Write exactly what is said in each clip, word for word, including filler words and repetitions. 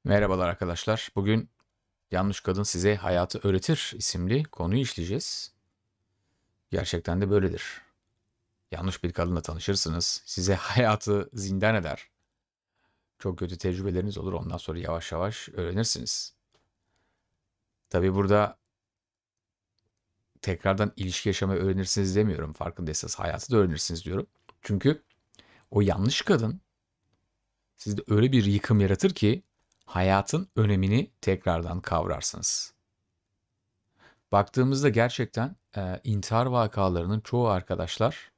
Merhabalar arkadaşlar. Bugün Yanlış Kadın Size Hayatı Öğretir isimli konuyu işleyeceğiz. Gerçekten de böyledir. Yanlış bir kadınla tanışırsınız. Size hayatı zindan eder. Çok kötü tecrübeleriniz olur. Ondan sonra yavaş yavaş öğrenirsiniz. Tabii burada tekrardan ilişki yaşamayı öğrenirsiniz demiyorum. Farkındaysanız hayatı da öğrenirsiniz diyorum. Çünkü o yanlış kadın sizde öyle bir yıkım yaratır ki hayatın önemini tekrardan kavrarsınız. Baktığımızda gerçekten e, intihar vakalarının çoğu arkadaşlar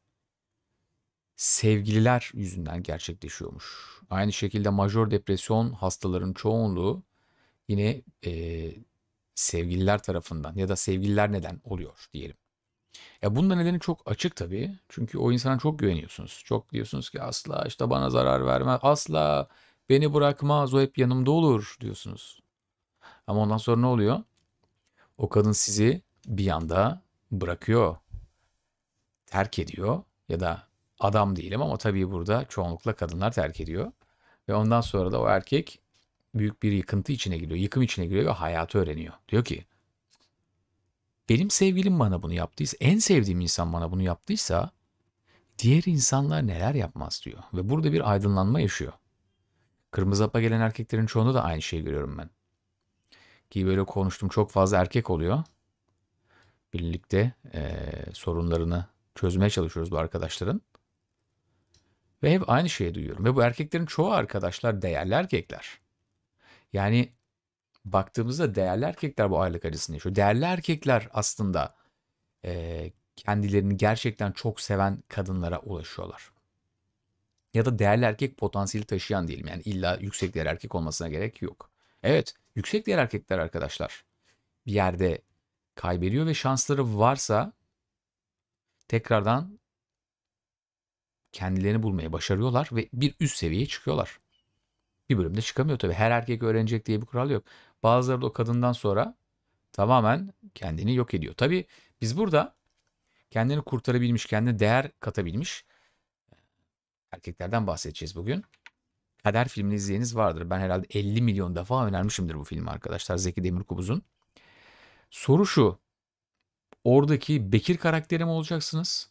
sevgililer yüzünden gerçekleşiyormuş. Aynı şekilde majör depresyon hastaların çoğunluğu yine e, sevgililer tarafından ya da sevgililer neden oluyor diyelim. Ya bunun da nedeni çok açık tabii. Çünkü o insana çok güveniyorsunuz. Çok diyorsunuz ki asla işte bana zarar vermez, asla beni bırakmaz, o hep yanımda olur diyorsunuz. Ama ondan sonra ne oluyor? O kadın sizi bir anda bırakıyor, terk ediyor ya da adam değilim ama tabii burada çoğunlukla kadınlar terk ediyor. Ve ondan sonra da o erkek büyük bir yıkıntı içine giriyor, yıkım içine giriyor ve hayatı öğreniyor. Diyor ki benim sevgilim bana bunu yaptıysa, en sevdiğim insan bana bunu yaptıysa diğer insanlar neler yapmaz diyor. Ve burada bir aydınlanma yaşıyor. Kırmızı hapa gelen erkeklerin çoğunda da aynı şeyi görüyorum ben. Ki böyle konuştum çok fazla erkek oluyor. Birlikte eee, sorunlarını çözmeye çalışıyoruz bu arkadaşların. Ve hep aynı şeyi duyuyorum. Ve bu erkeklerin çoğu arkadaşlar değerli erkekler. Yani baktığımızda değerli erkekler bu aylık acısını yaşıyor. Değerli erkekler aslında eee, kendilerini gerçekten çok seven kadınlara ulaşıyorlar. Ya da değerli erkek potansiyeli taşıyan diyelim. Yani illa yüksek değer erkek olmasına gerek yok. Evet, yüksek değer erkekler arkadaşlar bir yerde kaybediyor ve şansları varsa tekrardan kendilerini bulmaya başarıyorlar ve bir üst seviyeye çıkıyorlar. Bir bölümde çıkamıyor tabii. Her erkek öğrenecek diye bir kural yok. Bazıları da o kadından sonra tamamen kendini yok ediyor. Tabii biz burada kendini kurtarabilmiş, kendine değer katabilmiş erkeklerden bahsedeceğiz bugün. Kader filmini izleyeniz vardır. Ben herhalde elli milyon defa önermişimdir bu filmi arkadaşlar. Zeki Demirkubuz'un. Soru şu. Oradaki Bekir karakteri mi olacaksınız?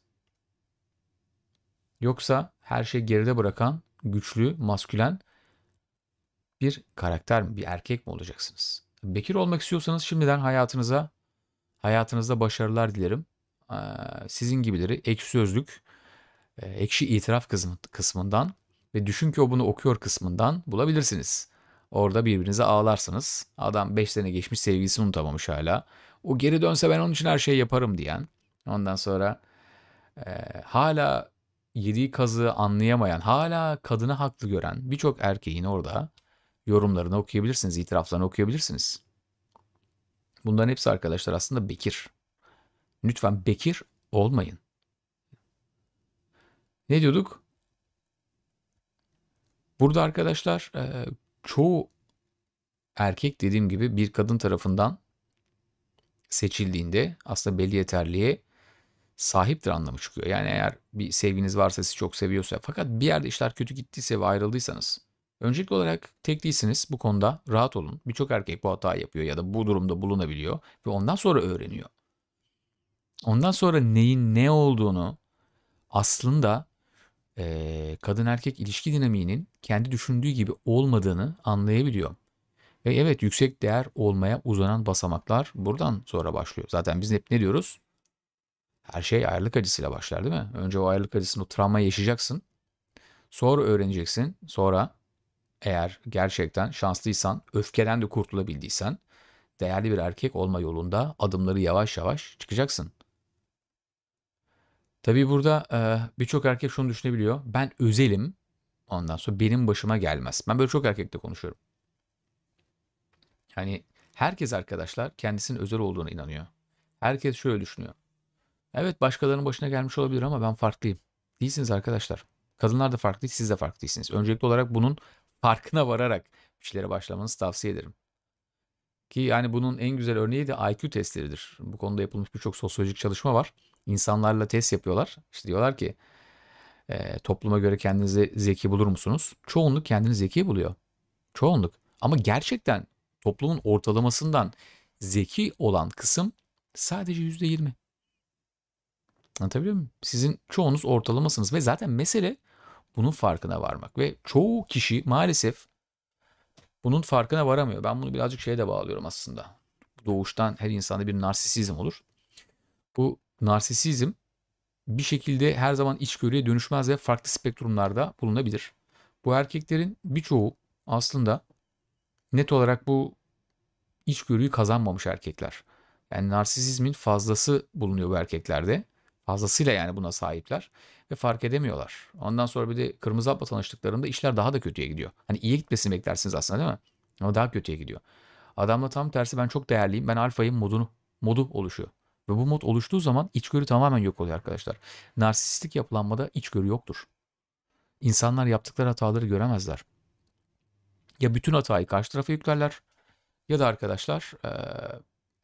Yoksa her şeyi geride bırakan, güçlü, maskülen bir karakter mi, bir erkek mi olacaksınız? Bekir olmak istiyorsanız şimdiden hayatınıza, hayatınızda başarılar dilerim. Ee, Sizin gibileri Ekşi Sözlük, e, Ekşi İtiraf kısmı- kısmından ve Düşün ki o bunu okuyor kısmından bulabilirsiniz. Orada birbirinize ağlarsınız. Adam beş sene geçmiş sevgilisini unutamamış hala. O geri dönse ben onun için her şeyi yaparım diyen. Ondan sonra e, hala yediği kazığı anlayamayan, hala kadını haklı gören birçok erkeğin orada yorumlarını okuyabilirsiniz, itiraflarını okuyabilirsiniz. Bunların hepsi arkadaşlar aslında bekir. Lütfen bekir olmayın. Ne diyorduk? Burada arkadaşlar e, çoğu erkek dediğim gibi bir kadın tarafından seçildiğinde aslında belli yeterliğe sahiptir anlamı çıkıyor. Yani eğer bir sevginiz varsa, sizi çok seviyorsa fakat bir yerde işler kötü gittiyse ve ayrıldıysanız öncelikli olarak tek değilsiniz bu konuda, rahat olun. Birçok erkek bu hatayı yapıyor ya da bu durumda bulunabiliyor ve ondan sonra öğreniyor. Ondan sonra neyin ne olduğunu aslında eee, kadın erkek ilişki dinamiğinin kendi düşündüğü gibi olmadığını anlayabiliyor. Ve evet, yüksek değer olmaya uzanan basamaklar buradan sonra başlıyor. Zaten biz hep ne diyoruz? Her şey ayrılık acısıyla başlar değil mi? Önce o ayrılık acısını, o travmayı yaşayacaksın. Sonra öğreneceksin. Sonra eğer gerçekten şanslıysan, öfkeden de kurtulabildiysen değerli bir erkek olma yolunda adımları yavaş yavaş çıkacaksın. Tabii burada eee, birçok erkek şunu düşünebiliyor. Ben özelim. Ondan sonra benim başıma gelmez. Ben böyle çok erkekle konuşuyorum. Yani herkes arkadaşlar kendisinin özel olduğuna inanıyor. Herkes şöyle düşünüyor. Evet, başkalarının başına gelmiş olabilir ama ben farklıyım. Değilsiniz arkadaşlar. Kadınlar da farklı, siz de farklı değilsiniz. Öncelikli olarak bunun farkına vararak bir şeylere başlamanızı tavsiye ederim. Ki yani bunun en güzel örneği de I Q testleridir. Bu konuda yapılmış birçok sosyolojik çalışma var. İnsanlarla test yapıyorlar. İşte diyorlar ki e, topluma göre kendinizi zeki bulur musunuz? Çoğunluk kendini zeki buluyor. Çoğunluk. Ama gerçekten toplumun ortalamasından zeki olan kısım sadece yüzde yirmi. Anlatabiliyor muyum? Sizin çoğunuz ortalamasınız ve zaten mesele bunun farkına varmak ve çoğu kişi maalesef bunun farkına varamıyor. Ben bunu birazcık şeye de bağlıyorum aslında. Doğuştan her insanda bir narsisizm olur. Bu narsisizm bir şekilde her zaman içgörüye dönüşmez ve farklı spektrumlarda bulunabilir. Bu erkeklerin birçoğu aslında net olarak bu içgörüyü kazanmamış erkekler. Yani narsisizmin fazlası bulunuyor bu erkeklerde. Fazlasıyla yani buna sahipler ve fark edemiyorlar. Ondan sonra bir de kırmızı hapla tanıştıklarında işler daha da kötüye gidiyor. Hani iyiye gitmesini beklersiniz aslında değil mi? Ama daha kötüye gidiyor. Adamla tam tersi ben çok değerliyim. Ben alfayım modunu modu oluşuyor. Ve bu mod oluştuğu zaman içgörü tamamen yok oluyor arkadaşlar. Narsistik yapılanmada içgörü yoktur. İnsanlar yaptıkları hataları göremezler. Ya bütün hatayı karşı tarafa yüklerler ya da arkadaşlar eee,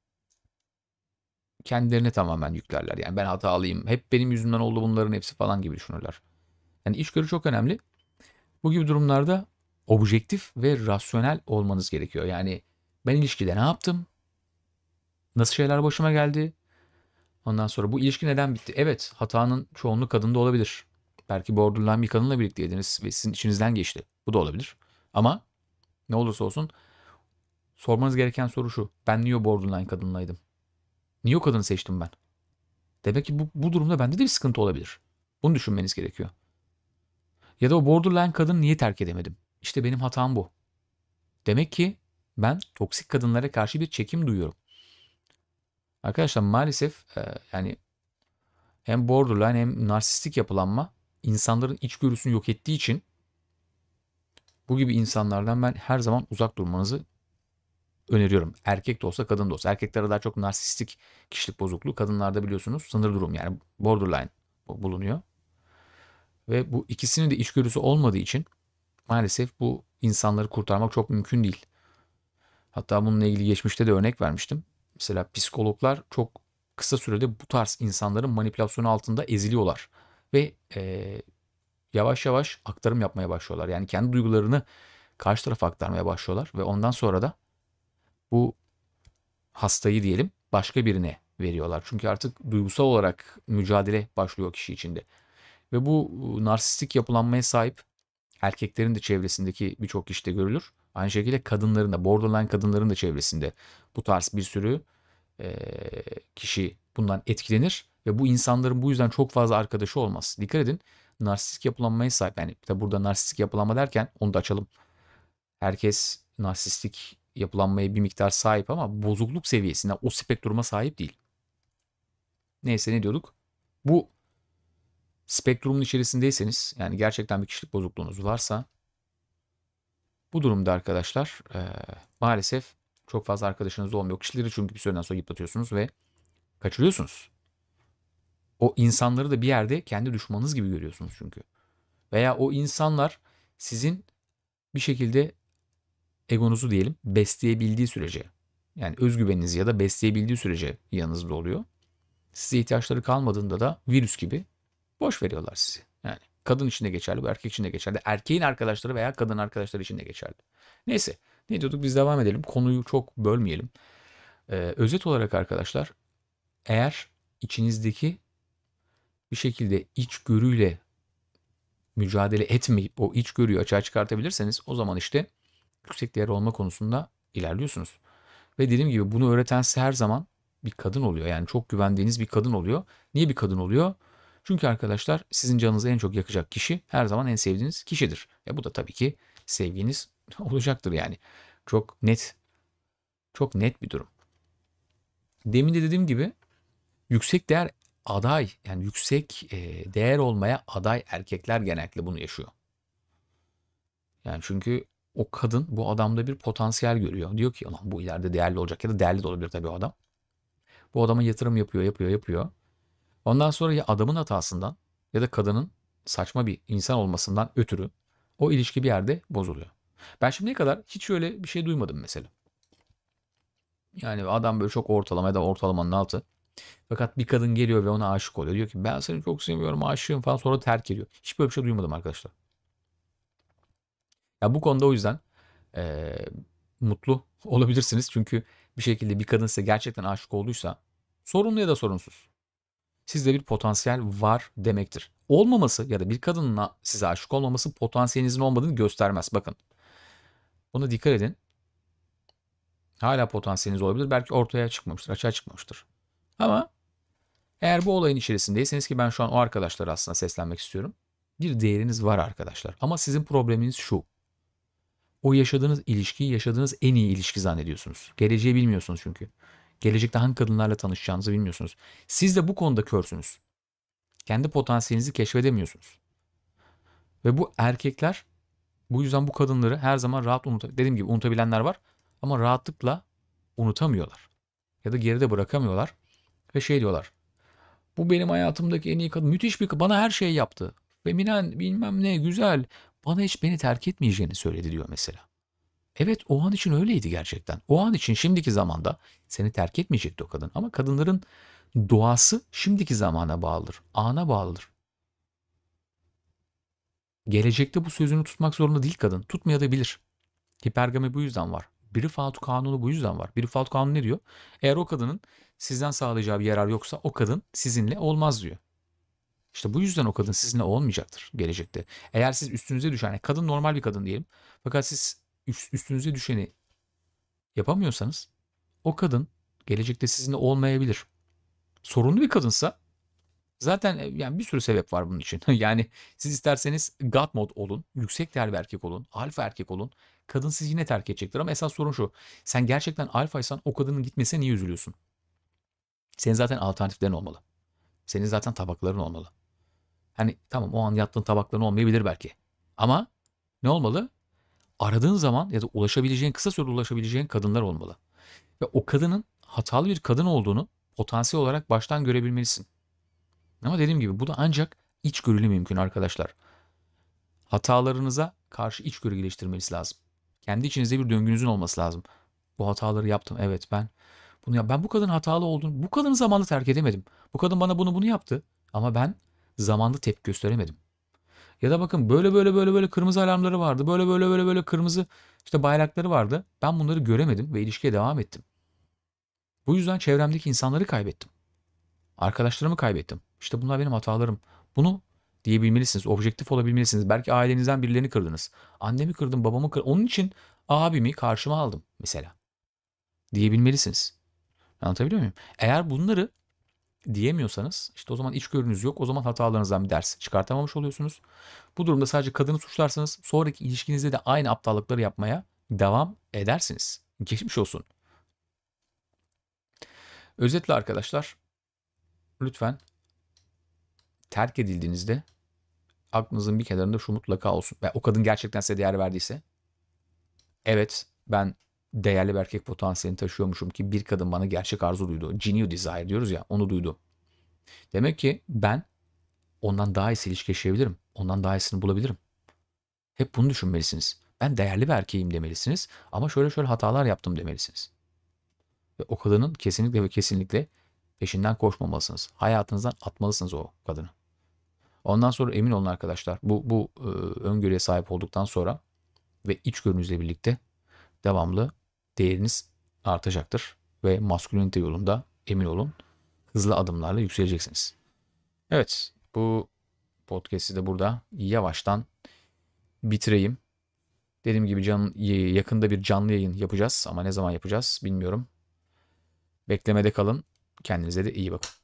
kendilerine tamamen yüklerler. Yani ben hatalıyım, hep benim yüzümden oldu bunların hepsi falan gibi düşünürler. Yani içgörü çok önemli. Bu gibi durumlarda objektif ve rasyonel olmanız gerekiyor. Yani ben ilişkide ne yaptım? Nasıl şeyler başıma geldi? Ondan sonra bu ilişki neden bitti? Evet, hatanın çoğunluğu kadında olabilir. Belki borderline bir kadınla birlikteydiniz ve sizin içinizden geçti. Bu da olabilir. Ama ne olursa olsun sormanız gereken soru şu. Ben niye o borderline kadınlaydım? Niye o kadını seçtim ben? Demek ki bu, bu durumda bende de bir sıkıntı olabilir. Bunu düşünmeniz gerekiyor. Ya da o borderline kadını niye terk edemedim? İşte benim hatam bu. Demek ki ben toksik kadınlara karşı bir çekim duyuyorum. Arkadaşlar maalesef e, yani hem borderline hem narsistik yapılanma insanların içgörüsünü yok ettiği için bu gibi insanlardan ben her zaman uzak durmanızı öneriyorum. Erkek de olsa kadın da olsa. Erkeklerde daha çok narsistik kişilik bozukluğu. Kadınlarda biliyorsunuz sınır durum yani borderline bulunuyor. Ve bu ikisinin de içgörüsü olmadığı için maalesef bu insanları kurtarmak çok mümkün değil. Hatta bununla ilgili geçmişte de örnek vermiştim. Mesela psikologlar çok kısa sürede bu tarz insanların manipülasyonu altında eziliyorlar. Ve eee, yavaş yavaş aktarım yapmaya başlıyorlar. Yani kendi duygularını karşı tarafa aktarmaya başlıyorlar. Ve ondan sonra da bu hastayı diyelim başka birine veriyorlar. Çünkü artık duygusal olarak mücadele başlıyor kişi içinde. Ve bu narsistik yapılanmaya sahip erkeklerin de çevresindeki birçok kişide görülür. Aynı şekilde kadınların da, borderline kadınların da çevresinde bu tarz bir sürü eee, kişi bundan etkilenir ve bu insanların bu yüzden çok fazla arkadaşı olmaz. Dikkat edin, narsistik yapılanmaya sahip, yani tabi burada narsistik yapılanma derken onu da açalım. Herkes narsistik yapılanmaya bir miktar sahip ama bozukluk seviyesinde o spektruma sahip değil. Neyse ne diyorduk? Bu spektrumun içerisindeyseniz yani gerçekten bir kişilik bozukluğunuz varsa bu durumda arkadaşlar eee, maalesef çok fazla arkadaşınız olmuyor. Kişileri çünkü bir süreden sonra yıpratıyorsunuz ve kaçırıyorsunuz. O insanları da bir yerde kendi düşmanınız gibi görüyorsunuz çünkü. Veya o insanlar sizin bir şekilde egonuzu diyelim besleyebildiği sürece yani özgüveninizi ya da besleyebildiği sürece yanınızda oluyor. Size ihtiyaçları kalmadığında da virüs gibi boş veriyorlar sizi. Yani kadın için de geçerli, bu erkek için de geçerli. Erkeğin arkadaşları veya kadın arkadaşları için de geçerli. Neyse, ne diyorduk biz devam edelim. Konuyu çok bölmeyelim. Ee, özet olarak arkadaşlar eğer içinizdeki bir şekilde içgörüyle mücadele etmeyip o içgörüyü açığa çıkartabilirseniz o zaman işte yüksek değer olma konusunda ilerliyorsunuz. Ve dediğim gibi bunu öğreten size her zaman bir kadın oluyor. Yani çok güvendiğiniz bir kadın oluyor. Niye bir kadın oluyor? Çünkü arkadaşlar sizin canınızı en çok yakacak kişi her zaman en sevdiğiniz kişidir. E bu da tabii ki sevginiz olacaktır yani. Çok net, çok net bir durum. Demin de dediğim gibi yüksek değer aday yani yüksek e, değer olmaya aday erkekler genellikle bunu yaşıyor. Yani çünkü o kadın bu adamda bir potansiyel görüyor. Diyor ki, "Ulan bu ileride değerli olacak." Ya da değerli de olabilir tabii o adam. Bu adama yatırım yapıyor, yapıyor, yapıyor. Ondan sonra ya adamın hatasından ya da kadının saçma bir insan olmasından ötürü o ilişki bir yerde bozuluyor. Ben şimdiye kadar hiç öyle bir şey duymadım mesela. Yani adam böyle çok ortalama ya da ortalamanın altı. Fakat bir kadın geliyor ve ona aşık oluyor. Diyor ki ben seni çok seviyorum, aşığım falan, sonra terk ediyor. Hiç böyle bir şey duymadım arkadaşlar. Ya bu konuda o yüzden e, mutlu olabilirsiniz. Çünkü bir şekilde bir kadın size gerçekten aşık olduysa, sorunlu ya da sorunsuz, sizde bir potansiyel var demektir. Olmaması ya da bir kadının size aşık olmaması potansiyelinizin olmadığını göstermez. Bakın, buna dikkat edin. Hala potansiyeliniz olabilir. Belki ortaya çıkmamıştır, açığa çıkmamıştır. Ama eğer bu olayın içerisindeyseniz, ki ben şu an o arkadaşlara aslında seslenmek istiyorum. Bir değeriniz var arkadaşlar. Ama sizin probleminiz şu: o yaşadığınız ilişkiyi yaşadığınız en iyi ilişki zannediyorsunuz. Geleceği bilmiyorsunuz çünkü. Gelecekte hangi kadınlarla tanışacağınızı bilmiyorsunuz. Siz de bu konuda körsünüz. Kendi potansiyelinizi keşfedemiyorsunuz. Ve bu erkekler bu yüzden bu kadınları her zaman rahat unut dediğim gibi unutabilenler var ama rahatlıkla unutamıyorlar. Ya da geride bırakamıyorlar ve şey diyorlar: bu benim hayatımdaki en iyi kadın. Müthiş bir kadın. Bana her şeyi yaptı. Feminen bilmem ne güzel. Bana hiç beni terk etmeyeceğini söyledi diyor mesela. Evet, o an için öyleydi gerçekten. O an için şimdiki zamanda seni terk etmeyecekti o kadın. Ama kadınların doğası şimdiki zamana bağlıdır. Ana bağlıdır. Gelecekte bu sözünü tutmak zorunda değil kadın. Tutmayabilir. Hipergami bu yüzden var. Brifalt kanunu bu yüzden var. Brifalt kanunu ne diyor? Eğer o kadının sizden sağlayacağı bir yarar yoksa o kadın sizinle olmaz diyor. İşte bu yüzden o kadın sizinle olmayacaktır gelecekte. Eğer siz üstünüze düşen, yani kadın normal bir kadın diyelim. Fakat siz üstünüze düşeni yapamıyorsanız o kadın gelecekte sizinle olmayabilir. Sorunlu bir kadınsa zaten e, yani bir sürü sebep var bunun için. Yani siz isterseniz God mod olun, yüksek değerli bir erkek olun, alfa erkek olun. Kadın sizi yine terk edecektir ama esas sorun şu: sen gerçekten alfaysan o kadının gitmesine niye üzülüyorsun? Senin zaten alternatiflerin olmalı. Senin zaten tabakların olmalı. Hani tamam, o an yattığın tabakların olmayabilir belki. Ama ne olmalı? Aradığın zaman ya da ulaşabileceğin, kısa sürede ulaşabileceğin kadınlar olmalı. Ve o kadının hatalı bir kadın olduğunu potansiyel olarak baştan görebilmelisin. Ama dediğim gibi bu da ancak içgörülü mümkün arkadaşlar. Hatalarınıza karşı içgörü geliştirmeniz lazım. Kendi içinizde bir döngünüzün olması lazım. Bu hataları yaptım. Evet, ben bunu ya ben bu kadın hatalı olduğunu, bu kadını zamanında terk edemedim. Bu kadın bana bunu bunu yaptı ama ben zamanında tepki gösteremedim. Ya da bakın, böyle böyle böyle böyle kırmızı alarmları vardı. Böyle böyle böyle böyle kırmızı işte bayrakları vardı. Ben bunları göremedim ve ilişkiye devam ettim. Bu yüzden çevremdeki insanları kaybettim. Arkadaşlarımı kaybettim. İşte bunlar benim hatalarım. Bunu diyebilmelisiniz. Objektif olabilmelisiniz. Belki ailenizden birilerini kırdınız. Annemi kırdım, babamı kırdım. Onun için abimi karşıma aldım mesela. Diyebilmelisiniz. Anlatabiliyor muyum? Eğer bunları diyemiyorsanız işte o zaman içgörünüz yok. O zaman hatalarınızdan bir ders çıkartamamış oluyorsunuz. Bu durumda sadece kadını suçlarsanız sonraki ilişkinizde de aynı aptallıkları yapmaya devam edersiniz. Geçmiş olsun. Özetle arkadaşlar, lütfen terk edildiğinizde aklınızın bir kenarında şu mutlaka olsun. Ve o kadın gerçekten size değer verdiyse, evet, ben değerli bir erkek potansiyelini taşıyormuşum ki bir kadın bana gerçek arzu duydu. Genuine desire diyoruz ya, onu duydu. Demek ki ben ondan daha iyisi ilişki yaşayabilirim. Ondan daha iyisini bulabilirim. Hep bunu düşünmelisiniz. Ben değerli bir erkeğim demelisiniz ama şöyle şöyle hatalar yaptım demelisiniz. Ve o kadının kesinlikle ve kesinlikle peşinden koşmamalısınız. Hayatınızdan atmalısınız o kadını. Ondan sonra emin olun arkadaşlar, bu bu e, öngörüye sahip olduktan sonra ve içgörünüzle birlikte devamlı değeriniz artacaktır ve maskülinite yolunda emin olun hızlı adımlarla yükseleceksiniz. Evet, bu podcast'i de burada yavaştan bitireyim. Dediğim gibi can, yakında bir canlı yayın yapacağız ama ne zaman yapacağız bilmiyorum. Beklemede kalın. Kendinize de iyi bakın.